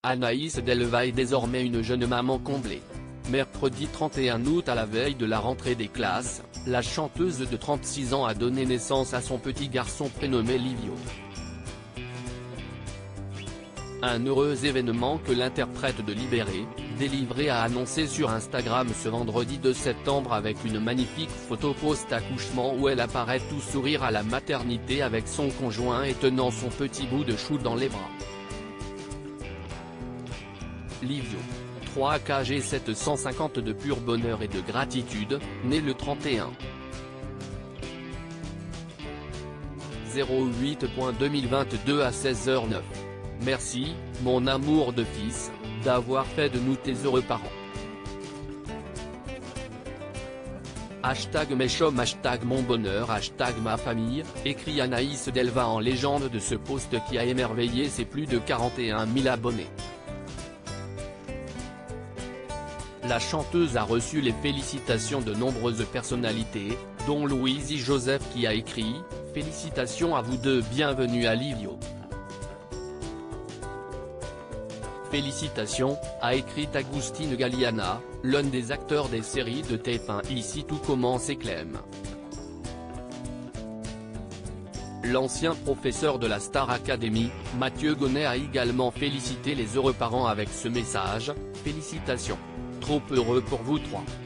Anaïs Delva est désormais une jeune maman comblée. Mercredi 31 août, à la veille de la rentrée des classes, la chanteuse de 36 ans a donné naissance à son petit garçon prénommé Livio. Un heureux événement que l'interprète de Libéré, délivré a annoncé sur Instagram ce vendredi 2 septembre avec une magnifique photo post-accouchement où elle apparaît tout sourire à la maternité avec son conjoint et tenant son petit bout de chou dans les bras. Livio, 3 kg 750 de pur bonheur et de gratitude, né le 31 08.2022 à 16h09. Merci, mon amour de fils, d'avoir fait de nous tes heureux parents. #Méchom, #monbonheur, #ma-famille, écrit Anaïs Delva en légende de ce post qui a émerveillé ses plus de 41 000 abonnés. La chanteuse a reçu les félicitations de nombreuses personnalités, dont Louise Joseph qui a écrit « Félicitations à vous deux, bienvenue à Livio ». Félicitations, a écrit Agustine Galliana, l'un des acteurs des séries de TF1 Ici tout commence et Clem. L'ancien professeur de la Star Academy, Mathieu Gonnet a également félicité les heureux parents avec ce message « Félicitations. Trop heureux pour vous trois.